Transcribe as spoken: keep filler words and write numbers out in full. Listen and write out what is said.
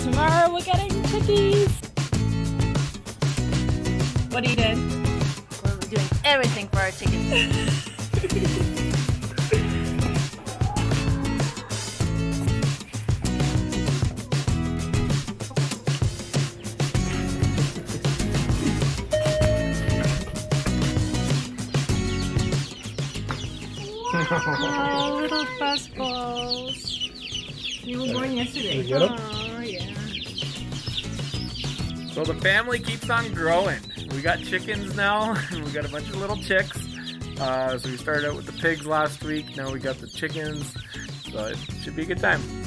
tomorrow we're getting cookies. What are you doing? We're doing everything for our chickens. Oh, little fastballs. You were born yesterday. You get 'em? Oh, yeah. So the family keeps on growing. We got chickens now. We got a bunch of little chicks. Uh, so we started out with the pigs last week. Now we got the chickens. So it should be a good time.